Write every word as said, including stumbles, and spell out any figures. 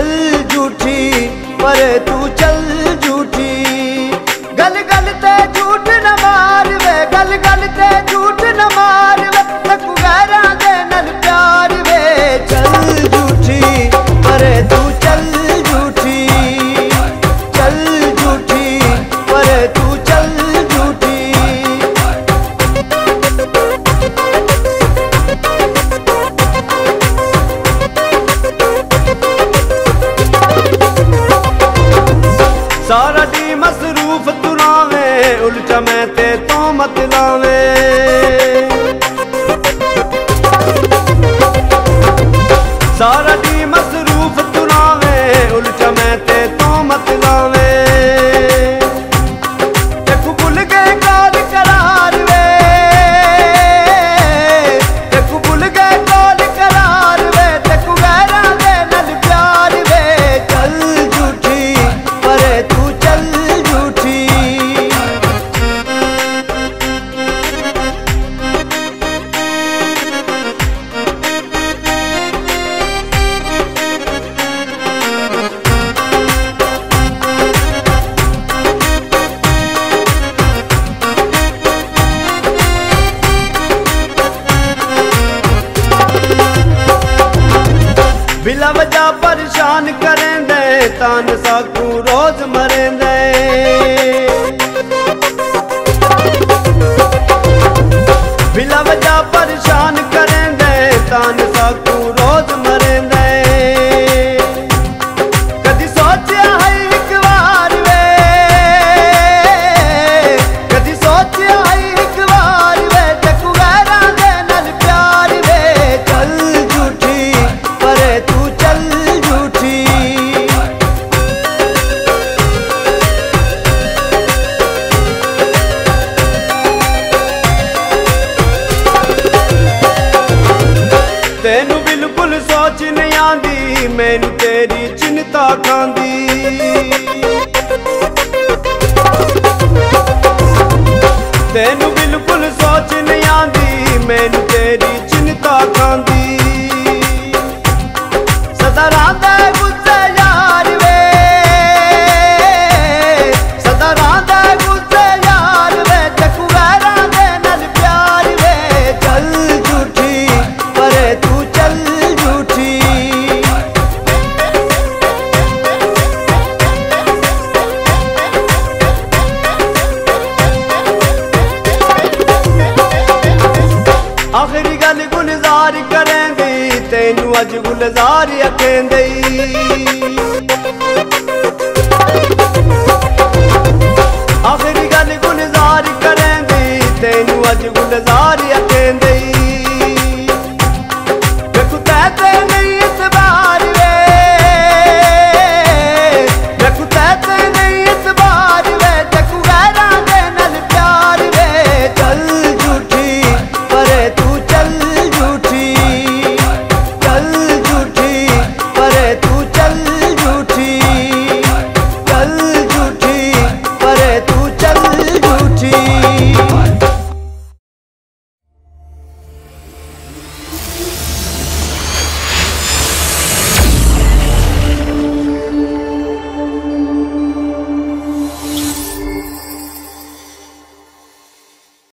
चल झूठी, पर तू चल झूठी। गल गल ते झूठ न मार वे, गल गल ते झूठ न मार वे, तकू गैरां दे नाल प्यार वे। चल झूठी, पर तू चल झूठी, चल झूठी, पर तू चल झूठी। सारा दी मसरूफ तुरावे, उल्टा मैं ते तो मत लावे। सारा दी मसरूफ तुरावे, उल्टा मैं ते तो मत लावे। देखू भुल गए काल करार वे, देखू भुल गए काल करार वे, देखू गैरां दे नाल प्यार वे। चल झूठी, पर तू चल झूठी। बिला वजह परेशान करेंदे, तान साकू रोज मरेंदे। बिला वजह परेशान करेंदे, तान साकू रोज मरेंदे। कदी सोचा है एक बार वे, कदी सोचा है एक बार वे, तकू गैरां दे नाल प्यार वे। चल झूठी, पर तू चल झूठी। तेनू बिल्कुल सोच नहीं आंदी, मैनू तेरी चिंता खांदी। तेनू बिल्कुल सोच नहीं आंदी, मैनू तेरी चिंता खांदी। सदा रांदा गुस्से यार वे, सदा रांदा गुस्से यार वे, तकू गैरां दे नाल प्यार वे। चल झूठी, पर तू चल झूठी। आखिरी गल गुलजार करेंदी, तेनू अज गुलजार आखेंदी।